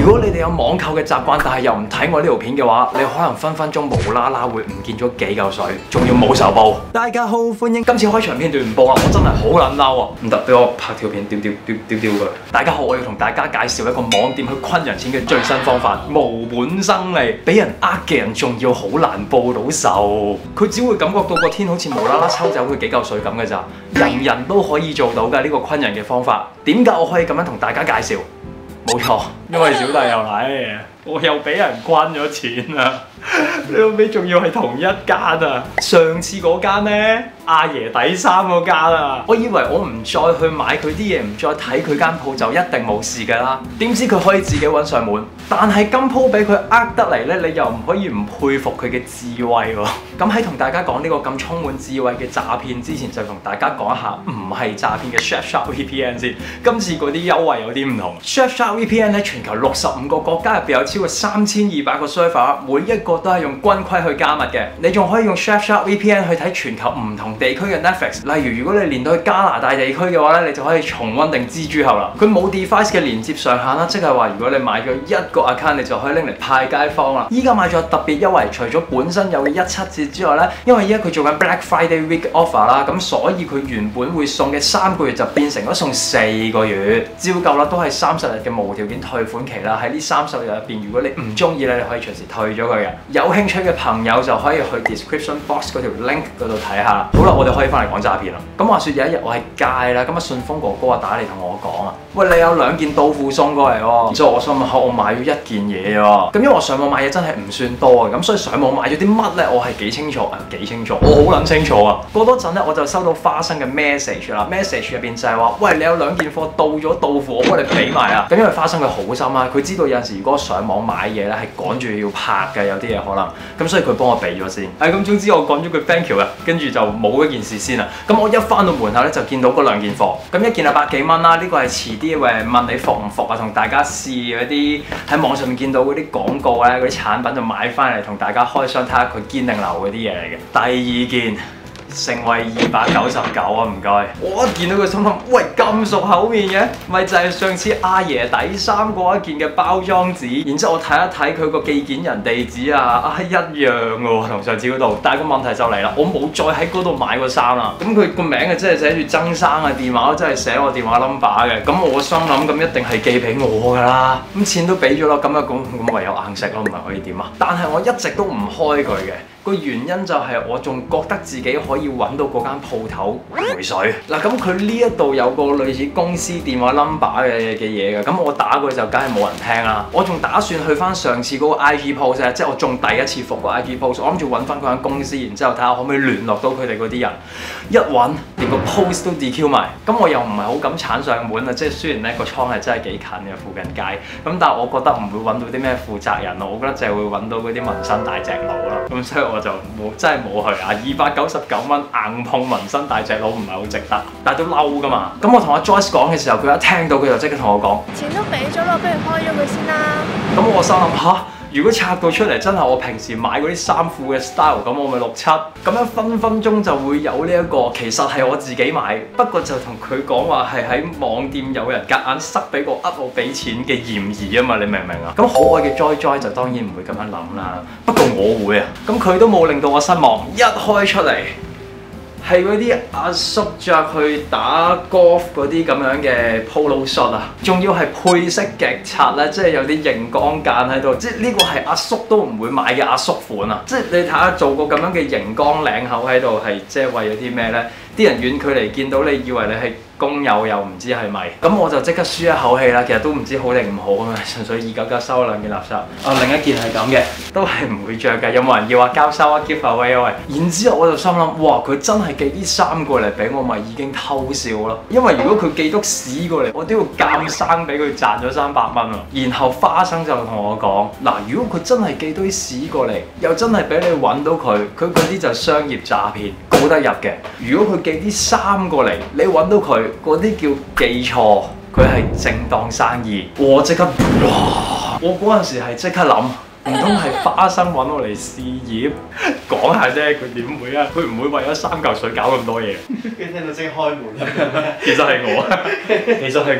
如果你哋有網購嘅習慣，但係又唔睇我呢條片嘅話，你可能分分鐘無啦啦會唔見咗幾嚿水，仲要冇仇報。大家好，歡迎今次開場片段唔播啦，我真係好撚嬲啊！唔得，俾我拍條片丟佢。大家好，我要同大家介紹一個網店去昆人錢嘅最新方法，無本生利。俾人呃嘅人仲要好難報到仇，佢只會感覺到個天好似無啦啦抽走佢幾嚿水咁嘅咋，人人都可以做到㗎呢個昆人嘅方法。點解我可以咁樣同大家介紹？冇錯，因為小弟又嚟，我又俾人昆咗錢啊！你老味仲要係同一間啊！上次嗰間呢，阿爺底衫嗰間啊，我以為我唔再去買佢啲嘢，唔再睇佢間鋪就一定冇事㗎啦。點知佢可以自己揾上門，但係今鋪俾佢呃得嚟呢，你又唔可以唔佩服佢嘅智慧喎。咁喺同大家講呢個咁充滿智慧嘅詐騙之前，就同大家講一下唔係詐騙嘅 Surfshark VPN 先。今次嗰啲優惠有啲唔同。Surfshark VPN 喺全球65個國家入邊有超過3200個 server， 每一個都係用軍規去加密嘅。你仲可以用 Surfshark VPN 去睇全球唔同地區嘅 Netflix。例如，如果你連到去加拿大地區嘅話咧，你就可以重溫定蜘蛛俠啦。佢冇 device 嘅連接上限啦，即係話如果你買咗一個 account，你就可以拎嚟派街坊啦。依家買咗特別優惠，除咗本身有嘅17折之外咧，因為依家佢做緊 Black Friday Week Offer 啦，咁所以佢原本會送嘅3個月就變成咗送4個月。照舊啦，都係30日嘅無條件退款期啦。喺呢30日入邊，如果你唔中意咧，你可以隨時退咗佢嘅。有興趣嘅朋友就可以去 description box 嗰條 link 嗰度睇下。好啦，我哋可以翻嚟講詐騙啦。咁話說有一日我喺街啦，咁啊順豐哥哥啊打嚟同我講啊，喂，你有2件豆腐送過嚟喎。之後我心諗下，我買咗1件嘢喎。咁因為我上網買嘢真係唔算多嘅，咁所以上網買咗啲乜咧，我係幾清楚，我好撚清楚啊。過多陣咧，我就收到花生嘅 message 啦 ，message 入邊就係話，喂，你有2件貨到咗豆腐，我幫你俾埋啊。咁因為花生佢好心啊，佢知道有陣時如果上網買嘢咧係趕住要拍嘅，有啲嘢可能，咁所以佢幫我俾咗先。咁總之我講咗句 thank you 啊，跟住就冇一件事先啦。咁我一翻到門口咧就見到嗰2件貨，咁1件係100幾蚊啦，呢個係遲啲問你服唔服啊，同大家試嗰啲喺網上面見到嗰啲廣告咧，嗰啲產品就買翻嚟同大家開箱睇下佢堅定流嗰啲嘢嚟嘅。第2件。成為299啊，唔該。我一見到佢心諗，喂，咁熟口面嘅，咪就係上次阿爺底衫嗰一件嘅包裝紙。然之後我睇一睇佢個寄件人地址啊，一樣嘅喎，同上次嗰度。但係個問題就嚟啦，我冇再喺嗰度買過衫啦。咁佢個名啊，真係寫住曾生嘅電話，真係寫我電話 number 嘅。咁我心諗，咁一定係寄俾我㗎啦。咁錢都俾咗啦，咁唯有硬食咯，唔係可以點啊？但係我一直都唔開佢嘅。個原因就係我仲覺得自己可以揾到嗰間鋪頭回水嗱，咁佢呢一度有個類似公司電話 number 嘅嘢嘅，咁我打過去就梗係冇人聽啦。我仲打算去翻上次嗰個 IG post 即係我仲第一次復個 IG post，我諗住揾翻嗰間公司，然之後睇下可唔可以聯絡到佢哋嗰啲人。一揾連個 post 都 DQ 埋，咁我又唔係好敢鏟上門啊！即係雖然呢個倉係真係幾近嘅附近街，咁但係我覺得唔會揾到啲咩負責人咯，我覺得就係會揾到嗰啲紋身大隻佬啦。咁所以我就真係冇去啊！299蚊硬碰紋身大隻佬唔係好值得，但係都嬲噶嘛。咁我同阿 Joyce 講嘅時候，佢一聽到佢就即刻同我講：錢都俾咗咯，不如開咗佢先啦。咁我心諗吓，如果拆到出嚟真係我平時買嗰啲衫褲嘅 style，咁我咪67，咁樣分分鐘就會有呢一個其實係我自己買，不過就同佢講話係喺網店有人夾硬塞俾我我俾錢嘅嫌疑啊嘛，你明唔明啊？咁可愛嘅 Joy 就當然唔會咁樣諗啦，不過我會啊。咁佢都冇令到我失望，一開出嚟係嗰啲阿叔着去打 golf 嗰啲咁樣嘅 polo shirt 啊，仲要係配色極刷咧，即係有啲熒光間喺度，即係呢個係阿叔都唔會買嘅阿叔款啊！即係你睇下做個咁樣嘅熒光領口喺度，係即係為咗啲咩咧？啲人遠距離見到你以為你係工友又唔知係咪，咁我就即刻舒一口氣啦。其實都唔知好定唔好啊嘛，純粹299收咗2件垃圾。另一件係咁嘅，都係唔會着嘅。有冇人要話交收啊？Give away啊喂！然之後我就心諗，哇！佢真係寄啲衫過嚟俾我，咪已經偷笑咯。因為如果佢寄篤屎過嚟，我都要鑑生俾佢賺咗300蚊啊。然後花生就同我講，嗱，如果佢真係寄堆屎過嚟，又真係俾你揾到佢嗰啲就商業詐騙，告得入嘅。如果佢寄啲衫過嚟，你揾到佢嗰啲叫記錯，佢係正當生意。我即刻，哇！我嗰陣時係即刻諗，唔通係花生揾我嚟試業？講下啫，佢點會啊？佢唔會為咗3嚿水搞咁多嘢。 跟住聽到聲開門啦。 其實係我，其實係我。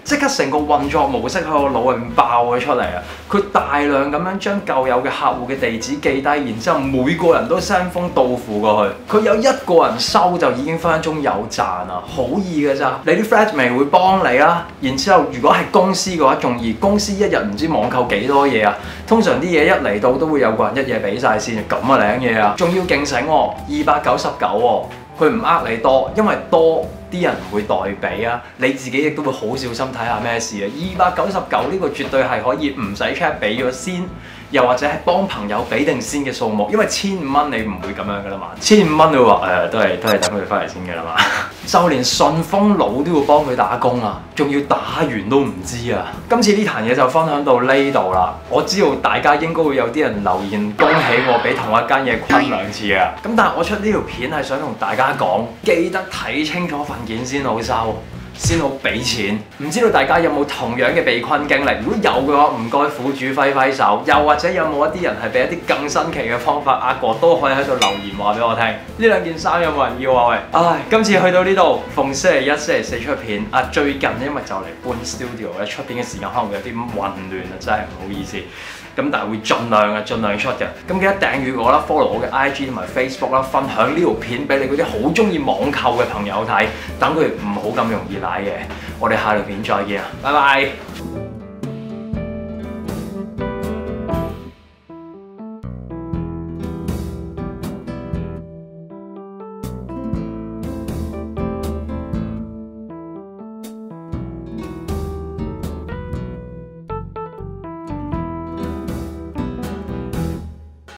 即刻成個運作模式喺我腦入面爆咗出嚟啊！佢大量咁樣將舊有嘅客戶嘅地址記低，然之後每個人都 send 封到付過去。佢有一個人收就已經分分鐘有賺啦，好易嘅咋？你啲 flatmate 會幫你啦，然之後如果係公司嘅話，仲易，公司一日唔知網購幾多嘢啊！通常啲嘢一嚟到都會有個人一嘢俾晒先，咁啊領嘢啊！仲要勁醒喎，299喎，佢唔呃你多，因為多。啲人唔會代俾啊，你自己亦都會好小心睇下咩事啊。299呢個絕對係可以唔使 check 俾咗先，又或者係幫朋友俾定先嘅數目，因為1500你唔會咁樣噶啦嘛。1500你會話都係等佢哋翻嚟先嘅啦嘛。就連順豐佬都要幫佢打工啊，仲要打完都唔知啊。今次呢壇嘢就分享到呢度啦。我知道大家應該會有啲人留言恭喜我俾同一間嘢昆2次啊。咁但係我出呢條片係想同大家講，記得睇清楚份件先好收，先好俾錢。唔知道大家有冇同樣嘅被困經歷？如果有嘅話，唔該苦主揮揮手。又或者有冇一啲人係俾一啲更新奇嘅方法呃過，都可以喺度留言話俾我聽。呢兩件衫有冇人要啊？喂，唉，今次去到呢度，逢星期1、星期4出片。最近因為就嚟搬 studio 咧，出片嘅時間可能會有啲混亂啊，真係唔好意思。咁但係會盡量出嘅。咁記得訂閱我啦 ，follow 我嘅 IG 同埋 Facebook 啦，分享呢條片俾你嗰啲好中意網購嘅朋友睇，等佢唔好咁容易賴嘢。我哋下條片再見啊，拜拜。